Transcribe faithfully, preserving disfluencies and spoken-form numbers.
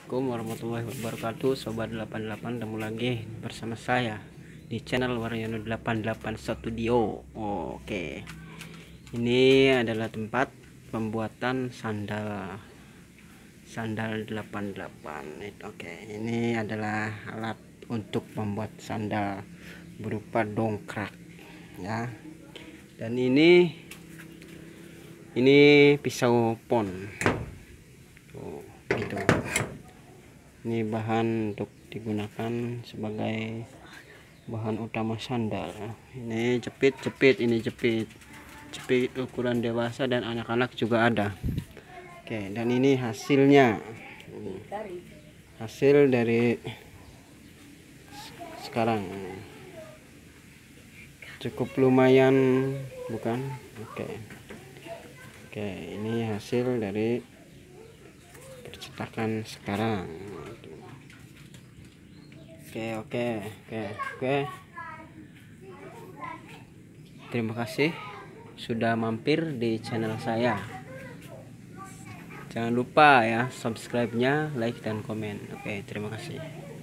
Assalamualaikum warahmatullahi wabarakatuh, Sobat delapan puluh delapan. Ketemu lagi bersama saya di channel Waryono delapan delapan Studio. Oke, ini adalah tempat pembuatan sandal sandal delapan puluh delapan. Oke, ini adalah alat untuk membuat sandal berupa dongkrak ya. Dan ini ini pisau pon. Oh, gitu. Ini bahan untuk digunakan sebagai bahan utama sandal. Ini jepit-jepit, ini jepit jepit ukuran dewasa dan anak-anak juga ada. Oke, dan ini hasilnya, hasil dari sekarang cukup lumayan, bukan? Oke, oke, ini hasil dari percetakan sekarang. Oke, oke, oke, oke. Terima kasih sudah mampir di channel saya. Jangan lupa ya subscribe-nya, like dan komen. Oke, terima kasih.